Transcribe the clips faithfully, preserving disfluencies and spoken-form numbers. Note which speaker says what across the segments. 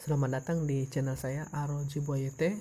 Speaker 1: Selamat datang di channel saya Aroji Boyete.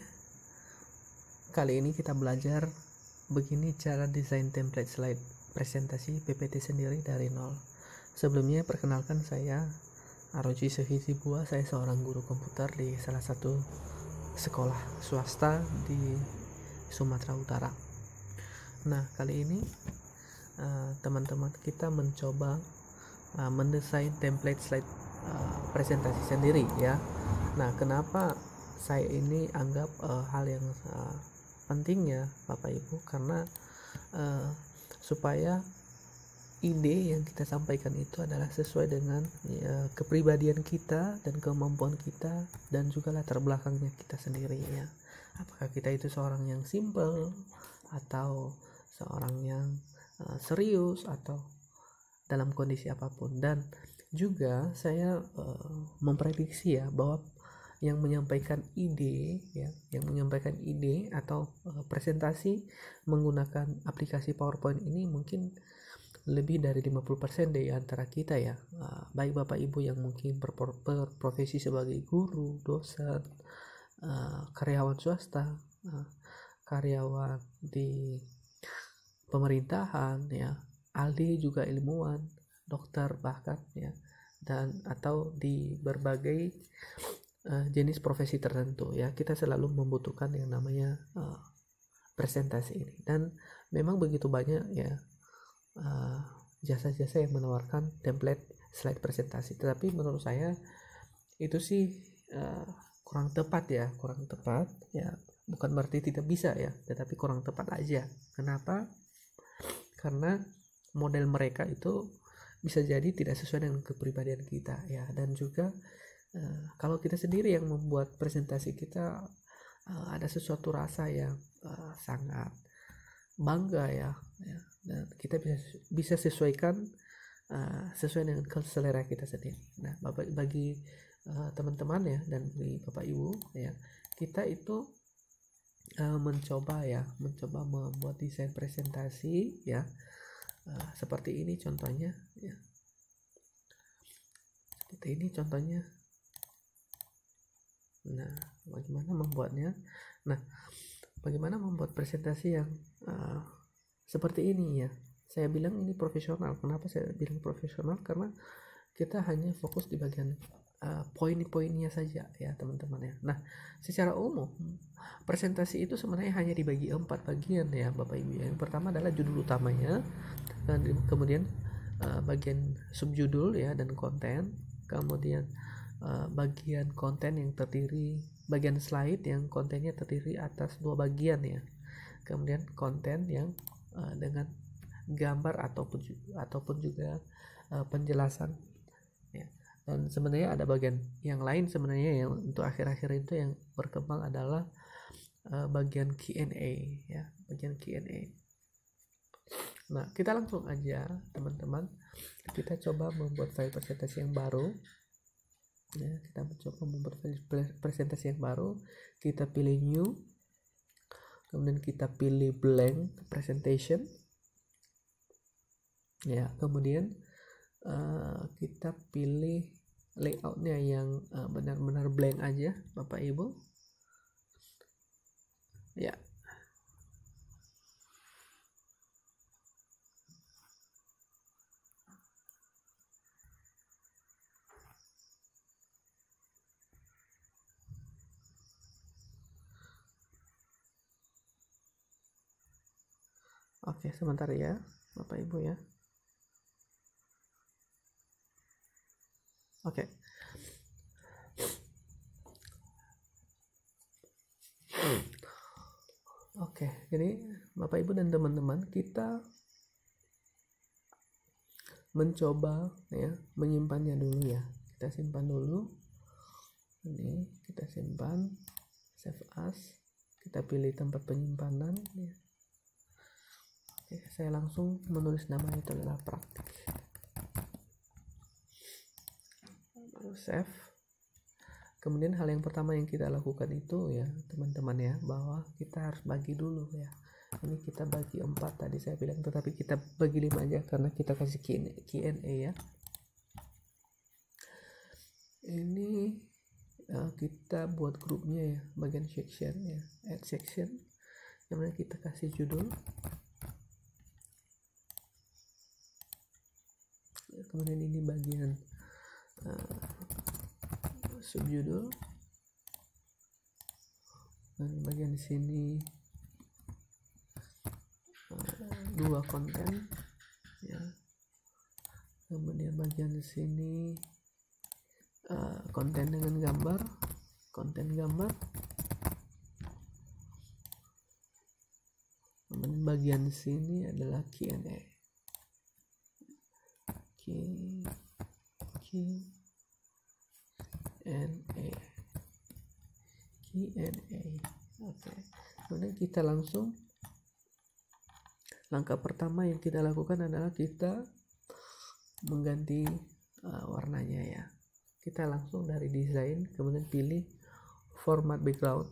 Speaker 1: Kali ini kita belajar begini cara desain template slide presentasi P P T sendiri dari nol. Sebelumnya perkenalkan saya Aroji Sehizibua. Saya seorang guru komputer di salah satu sekolah swasta di Sumatera Utara. Nah, kali ini uh, teman-teman kita mencoba uh, mendesain template slide uh, presentasi sendiri ya. Nah, kenapa saya ini anggap uh, hal yang uh, penting ya Bapak Ibu, karena uh, supaya ide yang kita sampaikan itu adalah sesuai dengan ya, kepribadian kita dan kemampuan kita dan juga latar belakangnya kita sendiri ya. Apakah kita itu seorang yang simple atau seorang yang uh, serius atau dalam kondisi apapun. Dan juga saya uh, memprediksi ya bahwa yang menyampaikan ide ya, yang menyampaikan ide atau uh, presentasi menggunakan aplikasi PowerPoint ini mungkin lebih dari lima puluh persen dari antara kita ya, uh, baik Bapak Ibu yang mungkin berprofesi sebagai guru, dosen, uh, karyawan swasta, uh, karyawan di pemerintahan ya, ahli juga ilmuwan, dokter bahkan ya, dan atau di berbagai uh, jenis profesi tertentu ya, kita selalu membutuhkan yang namanya uh, presentasi ini. Dan memang begitu banyak ya uh, jasa-jasa yang menawarkan template slide presentasi, tetapi menurut saya itu sih uh, kurang tepat ya, kurang tepat ya, bukan berarti tidak bisa ya, tetapi kurang tepat aja. Kenapa? Karena model mereka itu bisa jadi tidak sesuai dengan kepribadian kita ya, dan juga uh, kalau kita sendiri yang membuat presentasi kita uh, ada sesuatu rasa yang uh, sangat bangga ya, ya, dan kita bisa bisa sesuaikan uh, sesuai dengan selera kita sendiri. Nah, bapak bagi uh, teman-teman ya dan bagi Bapak Ibu ya, kita itu uh, mencoba ya, mencoba membuat desain presentasi ya. Uh, seperti ini contohnya ya. Seperti ini contohnya. Nah, bagaimana membuatnya? Nah, bagaimana membuat presentasi yang uh, seperti ini ya? Saya bilang ini profesional. Kenapa saya bilang profesional? Karena kita hanya fokus di bagian uh, poin-poinnya saja ya teman-teman ya. Nah, secara umum presentasi itu sebenarnya hanya dibagi empat bagian ya Bapak Ibu. Yang pertama adalah judul utamanya, dan kemudian uh, bagian subjudul ya dan konten, kemudian uh, bagian konten yang terdiri, bagian slide yang kontennya terdiri atas dua bagian ya, kemudian konten yang uh, dengan gambar ataupun ataupun juga uh, penjelasan ya. Dan sebenarnya ada bagian yang lain sebenarnya yang untuk akhir-akhir itu yang berkembang adalah uh, bagian Q and A ya, bagian Q and A. Nah, kita langsung aja teman-teman, kita coba membuat file presentasi yang baru ya, kita mencoba membuat file presentasi yang baru. Kita pilih new, kemudian kita pilih blank presentation ya, kemudian uh, kita pilih layoutnya yang uh, benar-benar blank aja Bapak Ibu ya. Oke, sebentar ya Bapak Ibu ya. Oke. Oke, jadi Bapak Ibu dan teman-teman, kita mencoba ya menyimpannya dulu ya. Kita simpan dulu. Ini kita simpan, save as. Kita pilih tempat penyimpanan ya. Oke, saya langsung menulis nama itu adalah praktik. Lalu save. Kemudian hal yang pertama yang kita lakukan itu ya teman-teman ya, bahwa kita harus bagi dulu ya. Ini kita bagi empat tadi saya bilang, tetapi kita bagi lima aja karena kita kasih Q and A ya. Ini uh, Q kita buat grupnya ya, bagian section ya, add section, yang mana kita kasih judul. Kemudian ini bagian uh, subjudul, dan bagian sini uh, dua konten ya. Kemudian bagian sini uh, konten dengan gambar, konten gambar. Kemudian bagian sini adalah Q and A. Q, Q and A, Q and A. Oke. Kemudian kita langsung, langkah pertama yang kita lakukan adalah kita mengganti uh, warnanya ya. Kita langsung dari desain, kemudian pilih format background.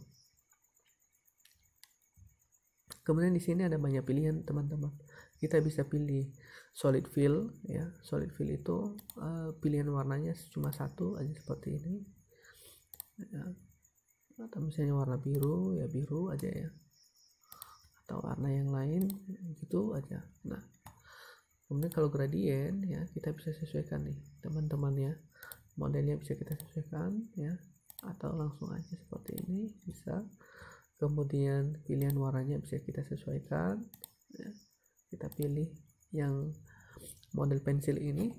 Speaker 1: Kemudian di sini ada banyak pilihan teman-teman. Kita bisa pilih solid fill ya. Solid fill itu uh, pilihan warnanya cuma satu aja seperti ini. Ya. Atau misalnya warna biru ya biru aja ya. Atau warna yang lain gitu aja. Nah, kemudian kalau gradien ya kita bisa sesuaikan nih teman-teman ya, modelnya bisa kita sesuaikan ya, atau langsung aja seperti ini bisa. Kemudian pilihan warnanya bisa kita sesuaikan ya. Kita pilih yang model pensil ini.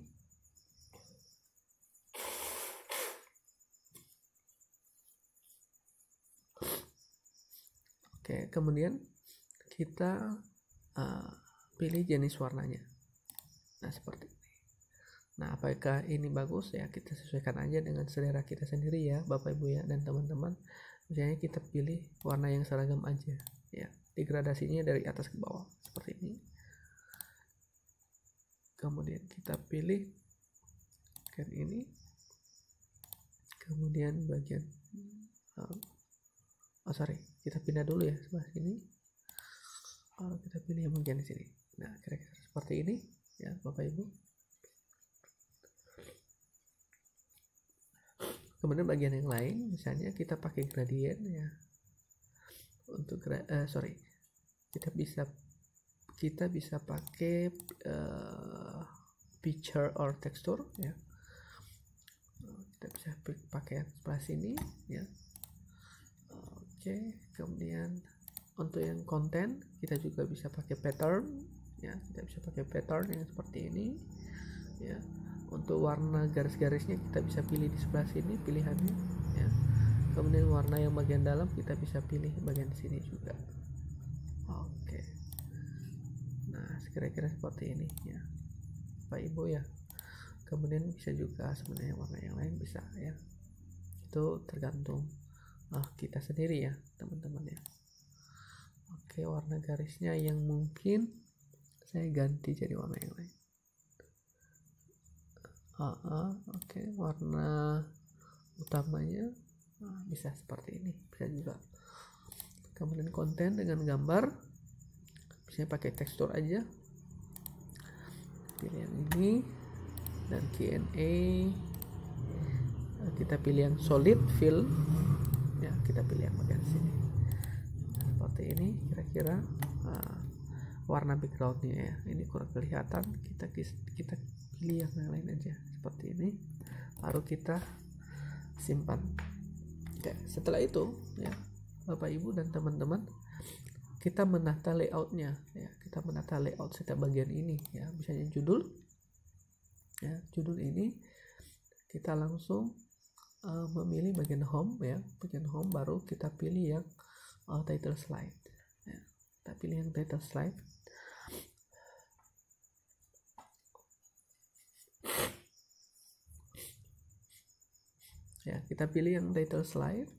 Speaker 1: Oke, kemudian kita uh, pilih jenis warnanya. Nah, seperti ini. Nah, apakah ini bagus ya? Kita sesuaikan aja dengan selera kita sendiri ya, Bapak Ibu ya dan teman-teman. Misalnya kita pilih warna yang seragam aja ya. Degradasinya dari atas ke bawah seperti ini. Kemudian kita pilih kan ini. Kemudian bagian uh, oh sorry, kita pindah dulu ya sebelah sini. Kalau kita pilih yang bagian di sini. Nah, kira-kira seperti ini ya, Bapak Ibu. Kemudian bagian yang lain, misalnya kita pakai gradient ya. Untuk uh, sorry, kita bisa kita bisa pakai uh, picture or texture ya. Kita bisa pakai yang sebelah sini ya. Oke, kemudian untuk yang konten kita juga bisa pakai pattern ya. Kita bisa pakai pattern yang seperti ini ya. Untuk warna garis-garisnya kita bisa pilih di sebelah sini pilihannya ya. Kemudian warna yang bagian dalam kita bisa pilih bagian sini juga. Oke. Nah, kira-kira seperti ini ya, Pak Ibu ya. Kemudian bisa juga sebenarnya warna yang lain bisa ya. Itu tergantung uh, kita sendiri ya, teman-teman ya. Oke, warna garisnya yang mungkin saya ganti jadi warna yang lain. Uh, uh, Oke, okay. Warna utamanya uh, bisa seperti ini, bisa juga. Kemudian konten dengan gambar, misalnya pakai tekstur aja. Pilih yang ini dan Q and A. Uh, kita pilih yang solid fill, ya kita pilih yang bagian sini. Nah, seperti ini kira-kira uh, warna backgroundnya ya. Ini kurang kelihatan, kita kita pilih yang lain aja seperti ini, baru kita simpan. Oke, setelah itu ya Bapak Ibu dan teman-teman, kita menata layoutnya ya. Kita menata layout setiap bagian ini ya. Misalnya judul ya, judul ini kita langsung uh, memilih bagian home ya. Bagian home baru kita pilih yang uh, title slide ya. Kita pilih yang title slide. Ya, kita pilih yang title slide.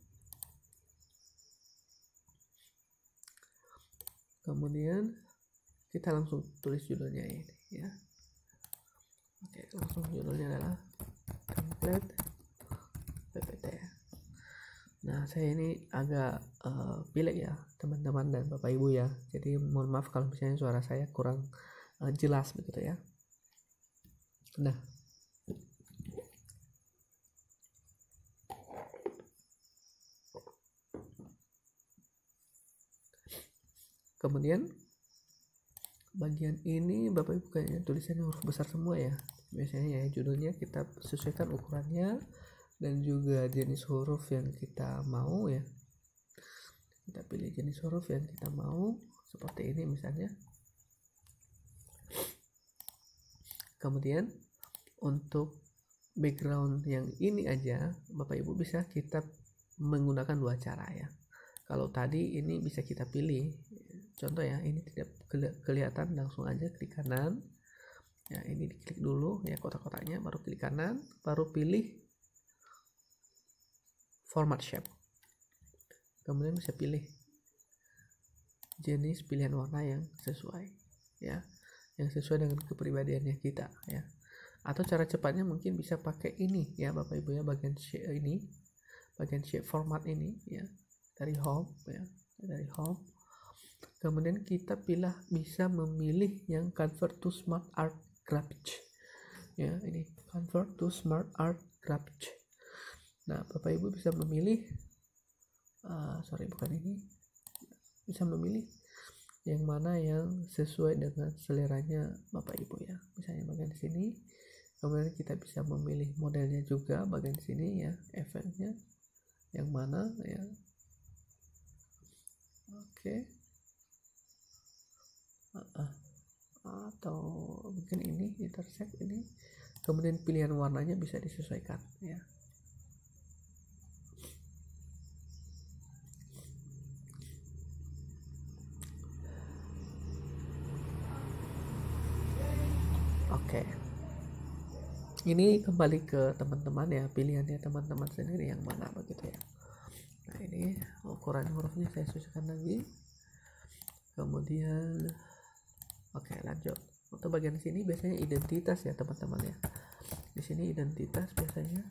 Speaker 1: Kemudian kita langsung tulis judulnya ini ya. Oke, langsung judulnya adalah template P P T. Nah, saya ini agak uh, pilek ya, teman-teman dan Bapak Ibu ya. Jadi mohon maaf kalau misalnya suara saya kurang uh, jelas begitu ya. Nah, Kemudian bagian ini Bapak Ibu kayaknya tulisannya huruf besar semua ya. Biasanya ya judulnya kita sesuaikan ukurannya dan juga jenis huruf yang kita mau ya. Kita pilih jenis huruf yang kita mau seperti ini misalnya. Kemudian untuk background yang ini aja Bapak Ibu bisa kita menggunakan dua cara ya. Kalau tadi ini bisa kita pilih, contoh ya, ini tidak kelihatan, langsung aja klik kanan ya, ini diklik dulu ya kotak-kotaknya, baru klik kanan, baru pilih format shape, kemudian bisa pilih jenis pilihan warna yang sesuai ya, yang sesuai dengan kepribadiannya kita ya. Atau cara cepatnya mungkin bisa pakai ini ya Bapak Ibu ya, bagian shape ini, bagian shape format ini ya, dari home ya, dari home. Kemudian kita pilih, bisa memilih yang convert to smart art graphics ya, ini convert to smart art graphics. Nah Bapak Ibu bisa memilih uh, sorry bukan ini, bisa memilih yang mana yang sesuai dengan seleranya Bapak Ibu ya. Misalnya bagian sini, kemudian kita bisa memilih modelnya juga bagian sini ya, efeknya yang mana ya. Oke, uh-uh. atau mungkin ini intersect ini, kemudian pilihan warnanya bisa disesuaikan ya. Oke, ini kembali ke teman-teman ya, pilihannya teman-teman sendiri yang mana begitu ya. Nah ini ukuran hurufnya saya sesuaikan lagi. Kemudian oke lanjut. Untuk bagian sini biasanya identitas ya teman-teman ya. Di sini identitas biasanya.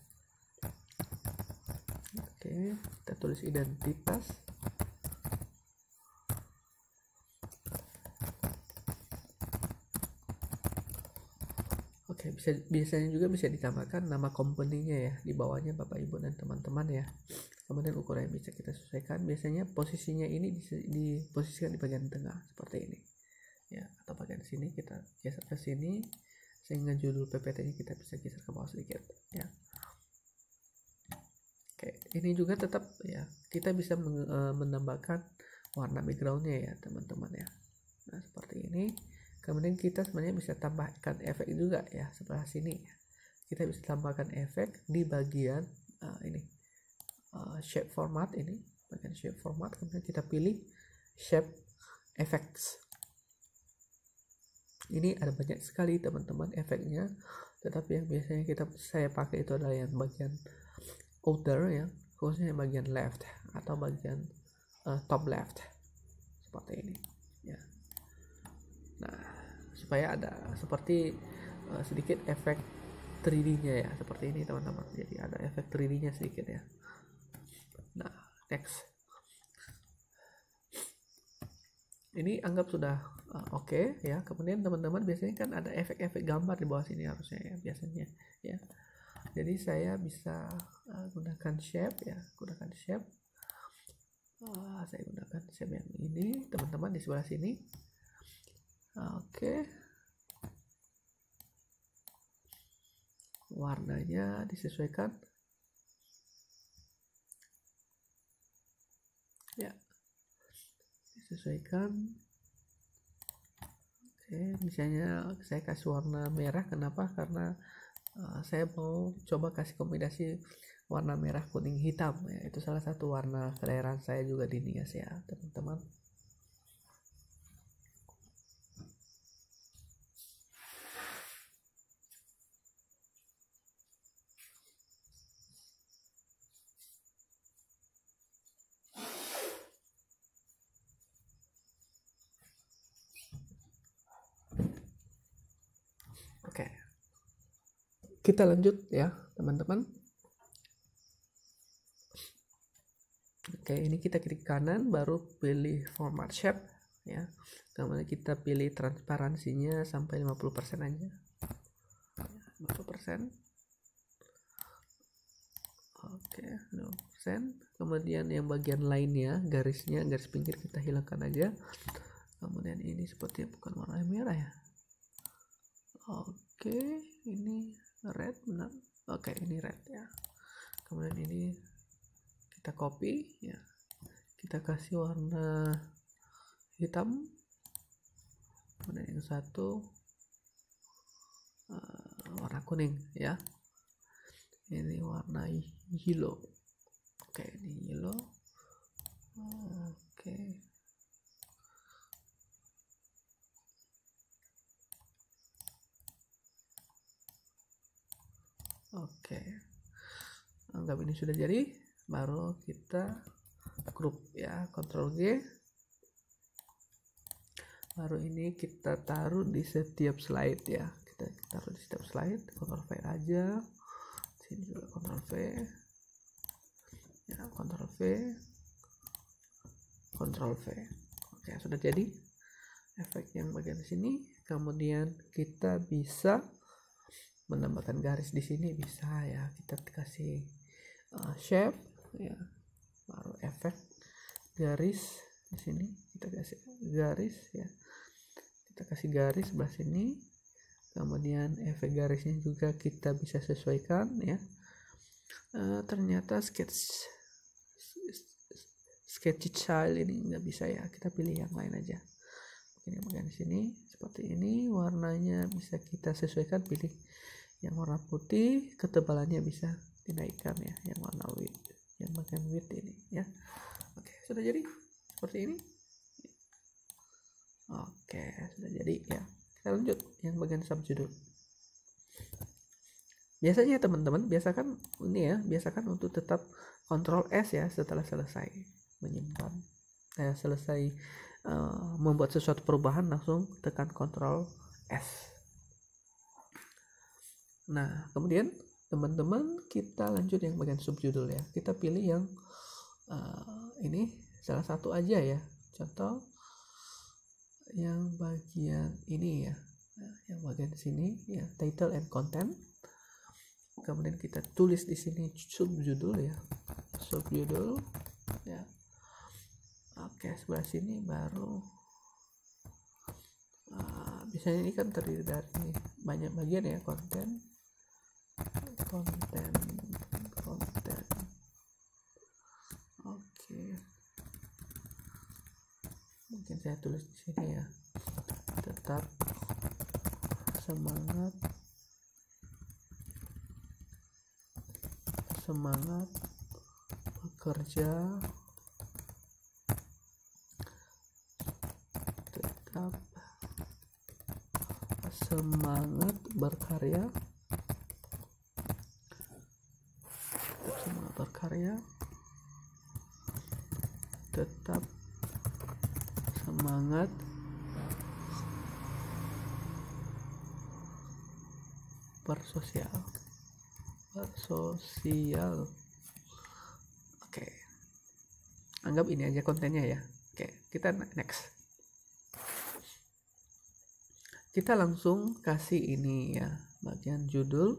Speaker 1: Oke, kita tulis identitas. Oke, bisa biasanya juga bisa ditambahkan nama company-nya ya di bawahnya Bapak Ibu dan teman-teman ya. Kemudian ukuran yang bisa kita sesuaikan, biasanya posisinya ini diposisikan di bagian tengah seperti ini ya, atau bagian sini kita geser ke sini sehingga judul P P T-nya kita bisa geser ke bawah sedikit ya. Oke, ini juga tetap ya, kita bisa menambahkan warna background-nya ya teman-teman ya. Nah seperti ini. Kemudian kita sebenarnya bisa tambahkan efek juga ya, sebelah sini kita bisa tambahkan efek di bagian uh, ini Uh, shape format, ini bagian shape format, kemudian kita pilih shape effects. Ini ada banyak sekali teman-teman efeknya, tetapi yang biasanya kita saya pakai itu adalah yang bagian outer ya, khususnya yang bagian left atau bagian uh, top left seperti ini ya. Nah supaya ada seperti uh, sedikit efek tiga D-nya ya, seperti ini teman-teman, jadi ada efek tiga D-nya sedikit ya. Nah, next. Ini anggap sudah uh, oke okay, ya. Kemudian teman-teman biasanya kan ada efek-efek gambar di bawah sini harusnya ya, biasanya ya. Jadi saya bisa uh, gunakan shape ya, gunakan shape. Uh, saya gunakan shape yang ini, teman-teman di sebelah sini. Uh, oke. Okay. Warnanya disesuaikan. Ya, disesuaikan. Oke, misalnya saya kasih warna merah, kenapa? Karena uh, saya mau coba kasih kombinasi warna merah kuning hitam ya, itu salah satu warna selera saya juga di Nias ya teman-teman. Oke, kita lanjut ya teman-teman. Oke, ini kita klik kanan, baru pilih format shape ya. Kemudian kita pilih transparansinya sampai lima puluh persen aja, lima puluh persen. Oke, nol persen. Kemudian yang bagian lainnya, garisnya, garis pinggir kita hilangkan aja. Kemudian ini sepertinya bukan warna merah ya. Oke, ini red, benar. Oke, ini red ya. Kemudian ini kita copy ya. Kita kasih warna hitam. Kemudian yang satu uh, warna kuning ya. Ini warna yellow. Oke, ini yellow. Oke. Oke. Anggap ini sudah jadi, baru kita group ya, Ctrl G. Baru ini kita taruh di setiap slide ya. Kita taruh di setiap slide, Ctrl V aja. Sini juga Ctrl V. Ya, Ctrl V. Ctrl V. Oke, sudah jadi efek yang bagian sini. Kemudian kita bisa menambahkan garis di sini, bisa ya. Kita kasih uh, shape ya. Baru efek garis di sini, kita kasih garis ya. Kita kasih garis sebelah sini. Kemudian efek garisnya juga kita bisa sesuaikan ya. Uh, ternyata sketch sketch style ini nggak bisa ya, kita pilih yang lain aja. Mungkin yang bagian sini seperti ini, warnanya bisa kita sesuaikan, pilih yang warna putih, ketebalannya bisa dinaikkan ya, yang warna white, yang bagian white ini ya. Oke, sudah jadi seperti ini. Oke, sudah jadi ya. Kita lanjut yang bagian subjudul. Biasanya teman-teman biasakan ini ya, biasakan untuk tetap Ctrl S ya setelah selesai menyimpan, eh, selesai uh, membuat sesuatu perubahan, langsung tekan Ctrl S. Nah, kemudian teman-teman kita lanjut yang bagian subjudul ya. Kita pilih yang uh, ini salah satu aja ya. Contoh yang bagian ini ya. Nah, yang bagian sini ya, title and content. Kemudian kita tulis di sini subjudul ya. Subjudul ya. Oke, sebelah sini baru uh, biasanya ini kan terdiri dari banyak bagian ya, konten konten konten. Oke, mungkin saya tulis di sini ya, tetap semangat semangat bekerja, tetap semangat berkarya, semangat berkarya, tetap semangat bersosial, bersosial. Oke, anggap ini aja kontennya ya. Oke, kita next. Kita langsung kasih ini ya, bagian judul.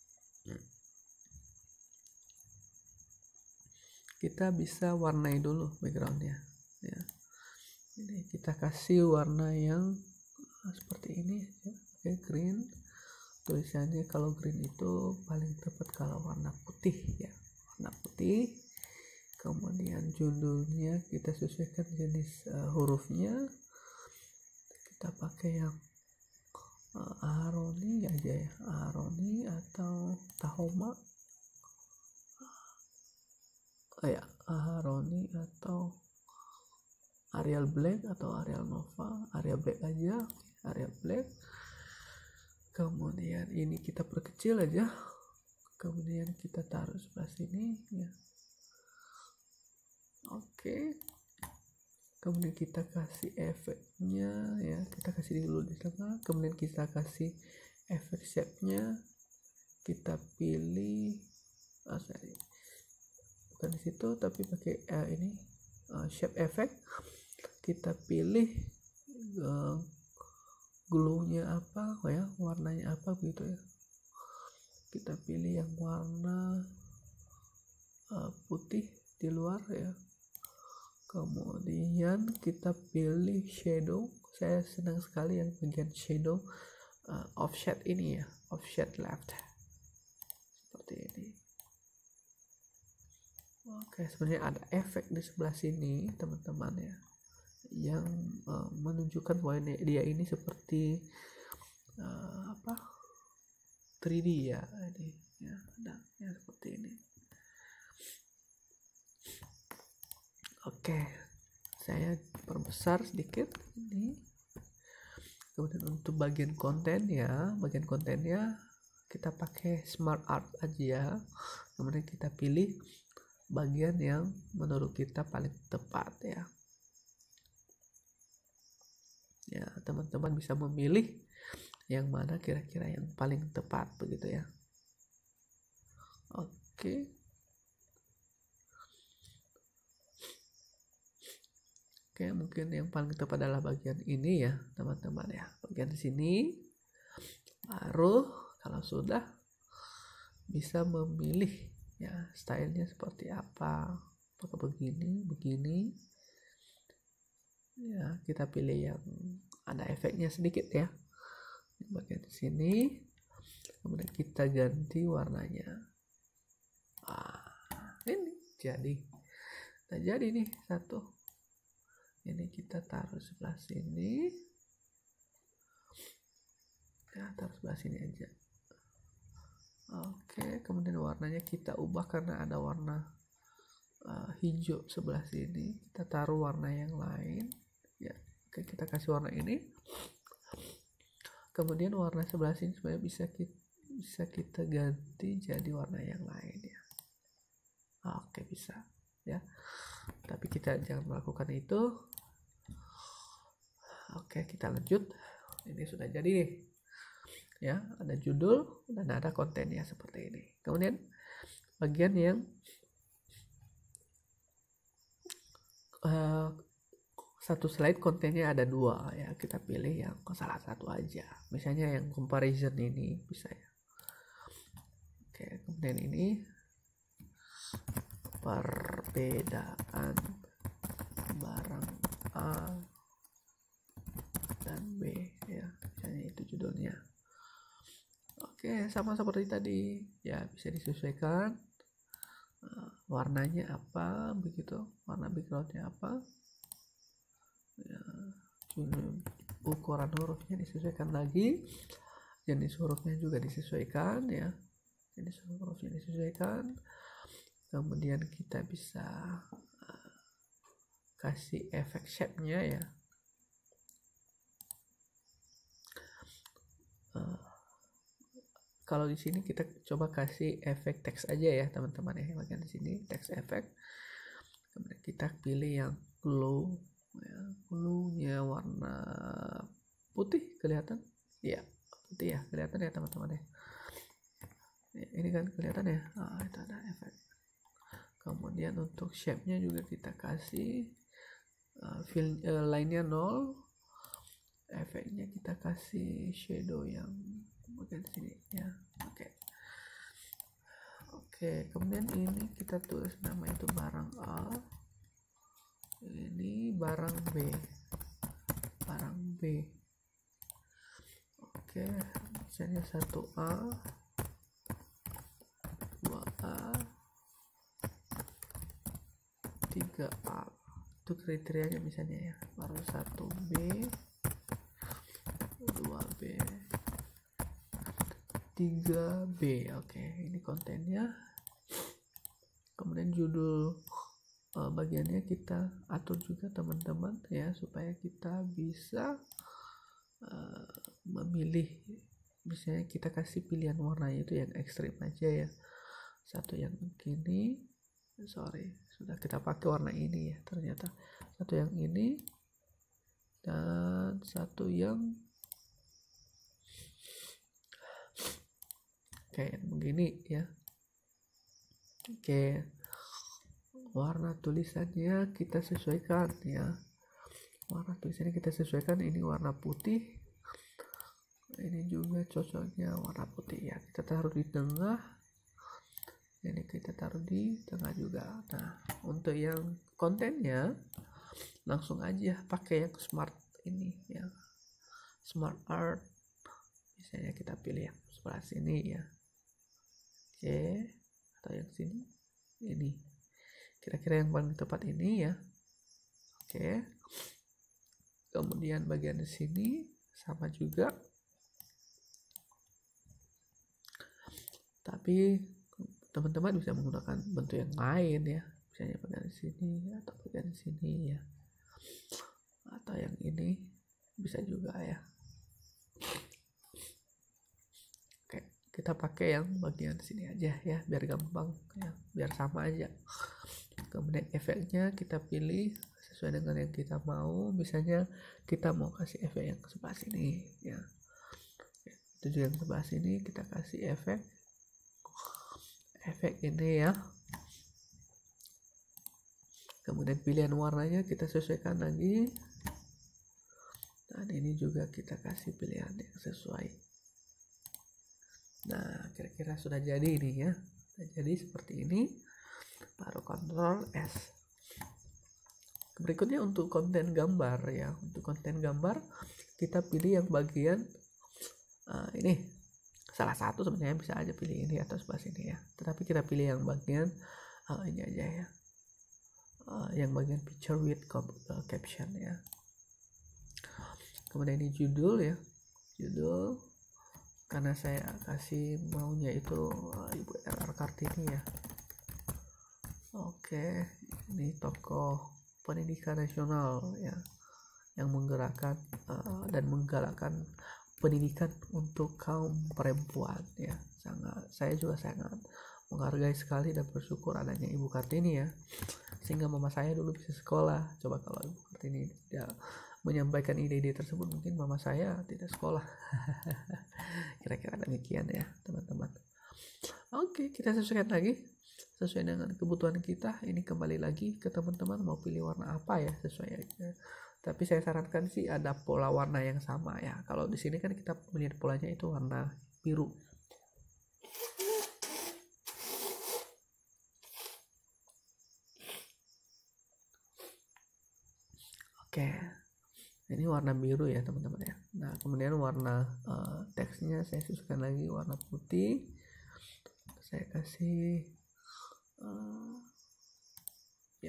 Speaker 1: Kita bisa warnai dulu backgroundnya ya. Ini kita kasih warna yang seperti ini ya. Oke, green. Tulisannya kalau green itu paling tepat kalau warna putih ya, warna putih. Kemudian judulnya kita sesuaikan jenis uh, hurufnya, kita pakai yang uh, Aharoni aja ya, Aharoni atau Tahoma, oh ya, Aharoni atau Arial Black atau Arial Nova, Arial Black aja, Arial Black. Kemudian ini kita perkecil aja, kemudian kita taruh sebelah sini ya. Oke, kemudian kita kasih efeknya ya, kita kasih dulu di tengah, kemudian kita kasih efek shape-nya, kita pilih oh, sorry, bukan di situ tapi pakai uh, ini uh, shape effect, kita pilih uh, glow-nya apa, oh ya, warnanya apa gitu ya, kita pilih yang warna uh, putih di luar ya. Kemudian kita pilih shadow. Saya senang sekali yang bagian shadow uh, offset ini ya, offset left seperti ini. Oke, sebenarnya ada efek di sebelah sini teman-teman ya, yang uh, menunjukkan bahwa dia ini seperti uh, apa tiga D ya, ini ya, ada ya seperti ini. Oke, saya perbesar sedikit ini. Kemudian untuk bagian konten ya, bagian kontennya kita pakai smart art aja. Kemudian kita pilih bagian yang menurut kita paling tepat ya. Ya, teman-teman bisa memilih yang mana kira-kira yang paling tepat begitu ya. Oke. Oke, mungkin yang paling tepat adalah bagian ini ya, teman-teman ya. Bagian sini. Baru kalau sudah bisa memilih ya stylenya seperti apa. Apakah begini, begini. Ya, kita pilih yang ada efeknya sedikit ya. Bagian di sini. Kemudian kita ganti warnanya. Ah, ini jadi. Nah, jadi nih satu. Ini kita taruh sebelah sini. Ya, taruh sebelah sini aja. Oke, kemudian warnanya kita ubah karena ada warna uh, hijau sebelah sini. Kita taruh warna yang lain. Ya, oke, kita kasih warna ini. Kemudian warna sebelah sini supaya bisa kita, bisa kita ganti jadi warna yang lain ya. Oke, bisa ya. Tapi kita jangan melakukan itu. Oke, kita lanjut. Ini sudah jadi nih. Ya, ada judul dan ada kontennya seperti ini. Kemudian bagian yang uh, satu slide kontennya ada dua ya, kita pilih yang salah satu aja. Misalnya yang comparison ini bisa ya. Oke, kemudian ini perbedaan barang A dan B ya, misalnya itu judulnya. Oke, sama seperti tadi ya, bisa disesuaikan uh, warnanya apa begitu, warna backgroundnya apa ya, ukuran hurufnya disesuaikan lagi, jenis hurufnya juga disesuaikan ya, jenis hurufnya disesuaikan. Kemudian kita bisa uh, kasih efek shape-nya ya. Uh, kalau di sini kita coba kasih efek teks aja ya teman-teman ya, bagian di sini teks efek. Kemudian kita pilih yang glow ya, glow-nya warna putih, kelihatan ya, putih ya, kelihatan ya teman-teman ya. Ini kan kelihatan ya, ah, itu ada efek. Kemudian untuk shape-nya juga kita kasih uh, fill uh, line-nya nol, efeknya kita kasih shadow yang bagian sini ya. Oke. Oke, kemudian ini kita tulis nama itu barang A. Ini barang B. Barang B. Oke, misalnya satu A, dua A, tiga A. Itu kriterianya misalnya ya. Baru satu B, dua B, tiga B. Oke, ini kontennya. Kemudian judul uh, bagiannya kita atur juga teman-teman ya, supaya kita bisa uh, memilih. Misalnya kita kasih pilihan warnanya itu yang ekstrim aja ya. Satu yang begini, sorry, sudah kita pakai warna ini ya ternyata. Satu yang ini dan satu yang kayak begini ya. Oke, warna tulisannya kita sesuaikan ya, warna tulisannya kita sesuaikan. Ini warna putih, ini juga cocoknya warna putih ya, kita taruh di tengah ini kita taruh di tengah juga. Nah, untuk yang kontennya langsung aja pakai yang smart ini ya, smart art. Misalnya kita pilih yang sebelah sini ya, oke, atau yang sini ini, kira-kira yang paling tepat ini ya. Oke, kemudian bagian di sini sama juga, tapi teman-teman bisa menggunakan bentuk yang lain ya, misalnya bagian sini atau bagian sini ya, atau yang ini bisa juga ya. Oke, kita pakai yang bagian sini aja ya, biar gampang ya, biar sama aja. Kemudian efeknya kita pilih sesuai dengan yang kita mau, misalnya kita mau kasih efek yang sebelah sini ya, itu juga yang sebelah sini kita kasih efek efek ini ya. Kemudian pilihan warnanya kita sesuaikan lagi, dan ini juga kita kasih pilihan yang sesuai. Nah, kira-kira sudah jadi ini ya, sudah jadi seperti ini. Baru Ctrl S. Berikutnya untuk konten gambar ya, untuk konten gambar kita pilih yang bagian uh, ini, salah satu sebenarnya bisa aja pilih ini atau sebelah sini ya, tetapi kita pilih yang bagian uh, ini aja ya, uh, yang bagian picture with uh, caption ya. Kemudian ini judul ya, judul karena saya kasih maunya itu uh, Ibu R R Kartini ya. Oke, ini tokoh pendidikan nasional ya, yang menggerakkan uh, dan menggalakkan pendidikan untuk kaum perempuan ya. Sangat, saya juga sangat menghargai sekali dan bersyukur adanya Ibu Kartini ya, sehingga mama saya dulu bisa sekolah. Coba kalau Ibu Kartini tidak menyampaikan ide-ide tersebut, mungkin mama saya tidak sekolah. Kira-kira demikian ya teman-teman. Oke, kita sesuaikan lagi sesuai dengan kebutuhan kita. Ini kembali lagi ke teman-teman mau pilih warna apa ya, sesuai aja. Tapi saya sarankan sih ada pola warna yang sama ya. Kalau di sini kan kita melihat polanya itu warna biru. Oke, ini warna biru ya teman-teman ya. Nah, kemudian warna uh, teksnya saya sesuaikan lagi warna putih. Saya kasih uh, ya.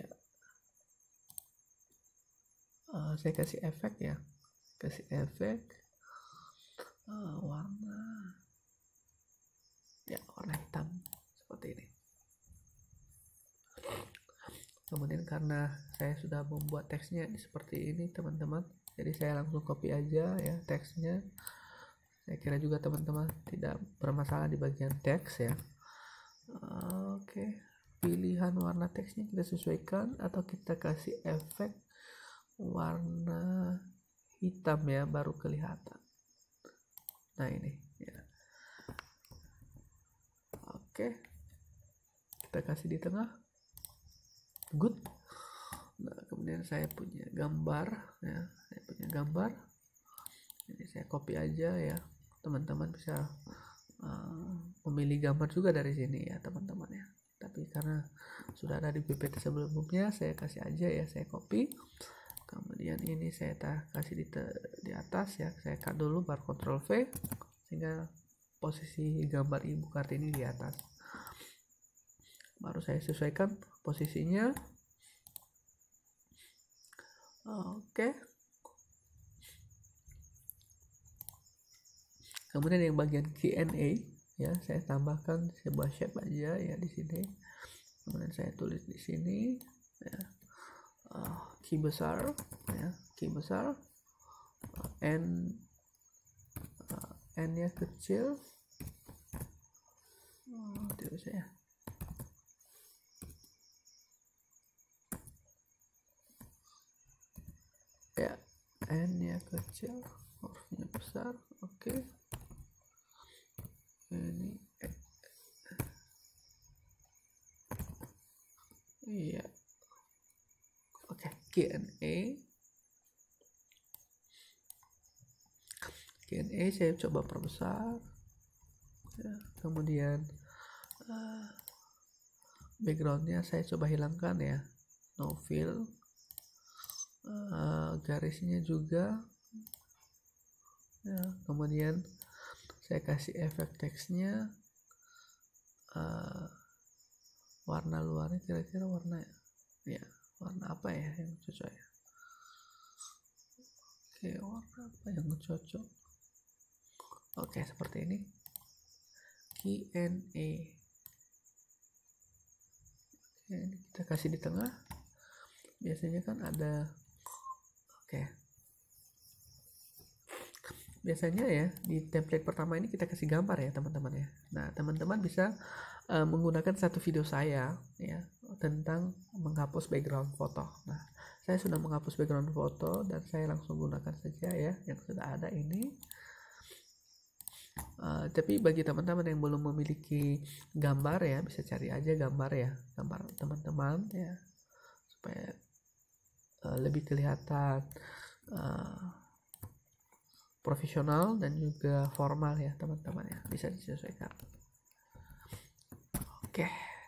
Speaker 1: Uh, saya kasih efek ya, kasih efek uh, warna ya, warna hitam seperti ini. Kemudian karena saya sudah membuat teksnya seperti ini teman-teman, jadi saya langsung copy aja ya teksnya. Saya kira juga teman-teman tidak bermasalah di bagian teks ya. Uh, oke, okay. Pilihan warna teksnya kita sesuaikan atau kita kasih efek warna hitam ya, baru kelihatan. Nah ini ya. Oke, kita kasih di tengah, good. Nah, kemudian saya punya gambar ya, saya punya gambar, jadi saya copy aja ya, teman-teman bisa uh, memilih gambar juga dari sini ya teman-teman ya. Tapi karena sudah ada di P P T sebelumnya, saya kasih aja ya, saya copy. Kemudian ini saya kasih di, di atas ya, saya cut dulu baru Ctrl V sehingga posisi gambar Ibu Kartini di atas. Baru saya sesuaikan posisinya. Oke. Kemudian yang bagian Q and A ya, saya tambahkan sebuah shape aja ya di sini. Kemudian saya tulis di sini ya. Uh, key besar ya, key besar, uh, n uh, n nya kecil, oh, tidak bisa ya, ya n nya kecil, hurufnya besar. Oke, okay. Ini eh. Iya. Oke, okay. Q and A Q and A saya coba perbesar ya. Kemudian uh, backgroundnya saya coba hilangkan ya, no fill. Uh, garisnya juga ya, kemudian saya kasih efek teksnya, uh, warna luarnya kira-kira warna ya warna apa ya yang cocok ya. Oke, warna apa yang cocok? Oke, seperti ini, Q and A. Oke, ini kita kasih di tengah, biasanya kan ada. Oke, biasanya ya di template pertama ini kita kasih gambar ya teman-teman ya. Nah, teman-teman bisa uh, menggunakan satu video saya ya tentang menghapus background foto. Nah, saya sudah menghapus background foto dan saya langsung gunakan saja ya yang sudah ada ini. Uh, tapi bagi teman-teman yang belum memiliki gambar ya, bisa cari aja gambar ya, gambar teman-teman ya, supaya uh, lebih kelihatan uh, profesional dan juga formal ya teman-teman ya, bisa disesuaikan. Oke.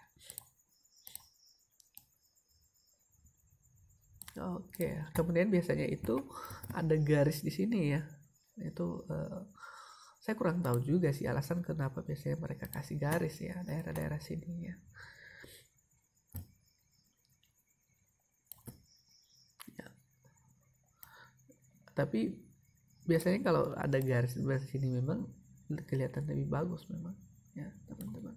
Speaker 1: Oke, kemudian biasanya itu ada garis di sini ya. Itu uh, saya kurang tahu juga sih alasan kenapa biasanya mereka kasih garis ya, daerah-daerah sini ya. Ya. Tapi biasanya kalau ada garis di sini memang kelihatan lebih bagus memang ya teman-teman.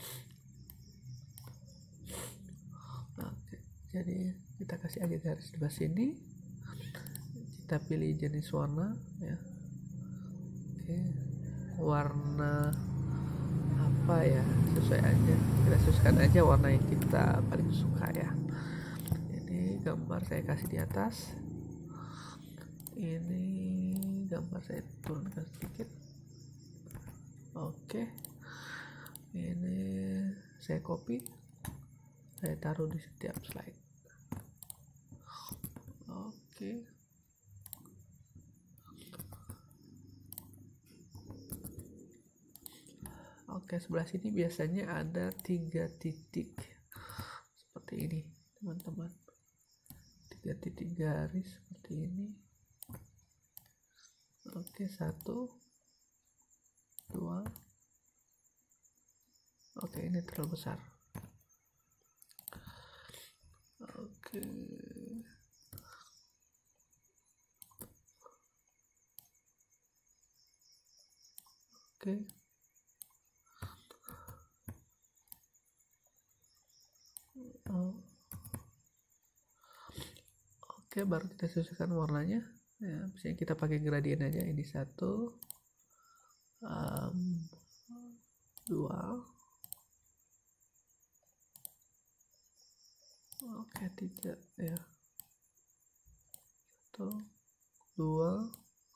Speaker 1: Oke, jadi kita kasih aja garis di sini, kita pilih jenis warna ya. Oke, warna apa ya, sesuai aja, kita sesuaikan aja warna yang kita paling suka ya. Ini gambar saya kasih di atas, ini gambar saya turunkan sedikit. Oke, ini saya copy, saya taruh di setiap slide. Oke, oke, sebelah sini biasanya ada tiga titik seperti ini teman-teman, tiga titik garis seperti ini. Oke, satu, dua. Oke, ini terlalu besar. Oke. Oke. Oh. Oke, baru kita sesuaikan warnanya. Ya, misalnya kita pakai gradien aja. Ini satu, um, dua, oke, tiga ya, satu, dua,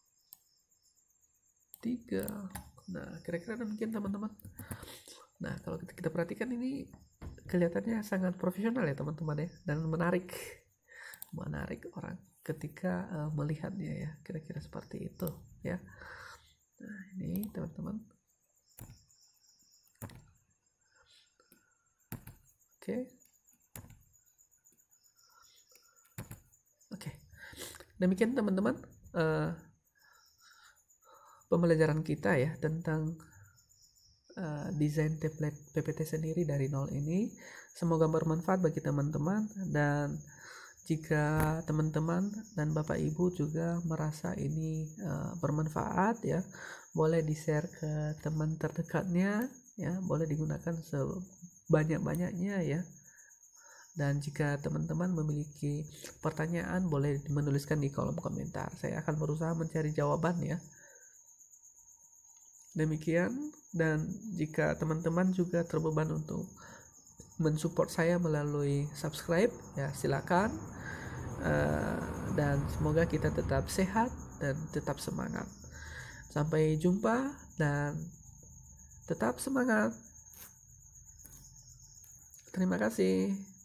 Speaker 1: tiga. Nah, kira-kira demikian teman-teman. Nah, kalau kita, kita perhatikan ini kelihatannya sangat profesional ya teman-teman ya, dan menarik menarik orang ketika uh, melihatnya ya, kira-kira seperti itu ya. Nah, ini teman-teman. Oke. Oke. Demikian teman-teman uh, pembelajaran kita ya tentang uh, desain template P P T sendiri dari nol ini. Semoga bermanfaat bagi teman-teman, dan jika teman-teman dan Bapak Ibu juga merasa ini uh, bermanfaat ya, boleh di-share ke teman terdekatnya ya, boleh digunakan sebanyak-banyaknya ya. Dan jika teman-teman memiliki pertanyaan, boleh menuliskan di kolom komentar. Saya akan berusaha mencari jawaban ya. Demikian, dan jika teman-teman juga terbeban untuk mensupport saya melalui subscribe ya, silakan. Uh, dan semoga kita tetap sehat dan tetap semangat. Sampai jumpa dan tetap semangat. Terima kasih.